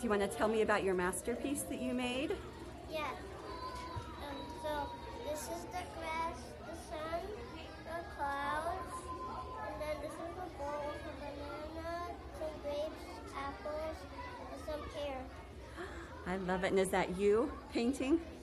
you want to tell me about your masterpiece that you made? Yeah. So this is the grass, the sun, the clouds, and then this is a bowl with a banana, some grapes, apples, and some pear. I love it. And is that you painting?